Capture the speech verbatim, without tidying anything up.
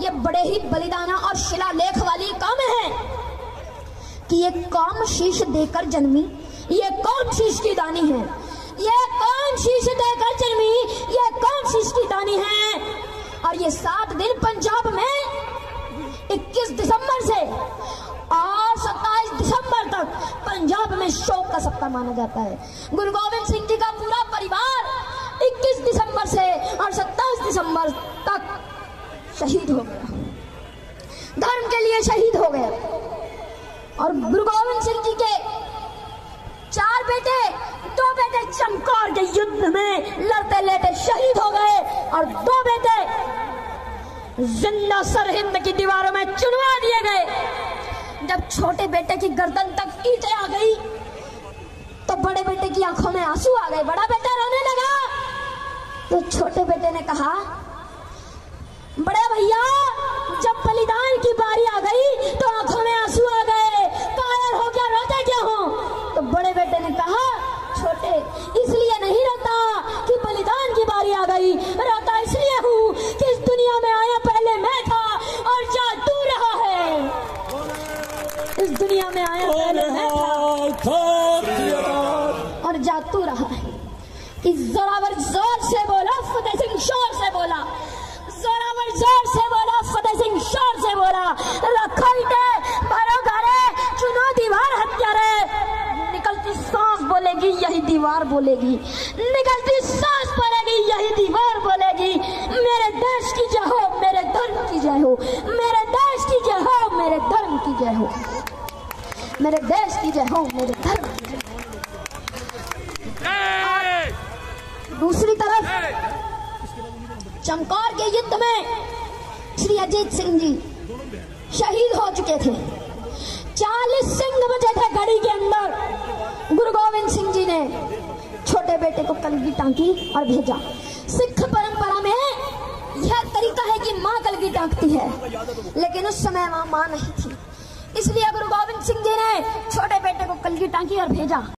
ये बड़े ही बलिदाना और शिलालेख वाली कौम है कि ये कौम शीश देकर जन्मी, ये कौन शीश की दानी है, ये कौन शीश देकर जन्मी, ये कौन शीश की दानी है। और ये सात दिन पंजाब में इक्कीस दिसंबर से और सत्ताईस दिसंबर तक पंजाब में शोक का सप्ताह माना जाता है। गुरु गोविंद सिंह जी का पूरा परिवार इक्कीस दिसंबर से और सत्ताईस दिसंबर तक शहीद हो गया, धर्म के लिए शहीद हो गया। और गुरु गोविंद सिंह जी के चार बेटे, दो बेटे चमकौर के युद्ध में लड़ते लेटे शहीद हो गए और दो बेटे जिंदा सरहिंद की दीवारों में चुनवा दिए गए। जब छोटे बेटे की गर्दन तक ईंटें आ गई तो बड़े बेटे की आंखों में आंसू आ गए। बड़ा बेटा रोने लगा तो छोटे बेटे ने कहा, बड़े भैया जब बलिदान की बारी आ गई तो आंखों में आंसू आ गए, कायर हो क्या, रोते क्या हो? तो बड़े बेटे ने कहा, छोटे इसलिए नहीं रोता कि बलिदान की बारी आ गई, रोता इसलिए हूँ कि इस दुनिया में आया पहले मैं था और जा तू रहा है। इस दुनिया में आया पहले मैं था और जा तू रहा है। कि जोरावर जोर से बोला, फतेह सिंह शोर से बोला, जोरावर जोर से बोला, फतेह सिंह शोर से बोला, रखो ईंटें भरो घरे, चुनो दीवार हत्यारे। निकलती सांस बोलेगी यही दीवार बोलेगी, निकलती सांस बोलेगी यही दीवार बोलेगी। मेरे देश की जय हो, मेरे धर्म की जय हो, मेरे देश की जय हो, मेरे धर्म की जय हो, मेरे देश की जय हो, मेरे धर्म की जय हो। दूसरी तरफ चमकौर के युद्ध में श्री अजीत सिंह जी शहीद हो चुके थे। चालीस सिंह बचे थे घड़ी के अंदर। गुरु गोविंद सिंह जी ने छोटे बेटे को कलगी टांकी और भेजा। सिख परंपरा में यह तरीका है कि माँ कलगी टांकती है, लेकिन उस समय वहां माँ नहीं थी, इसलिए गुरु गोविंद सिंह जी ने छोटे बेटे को कलगी टांकी और भेजा।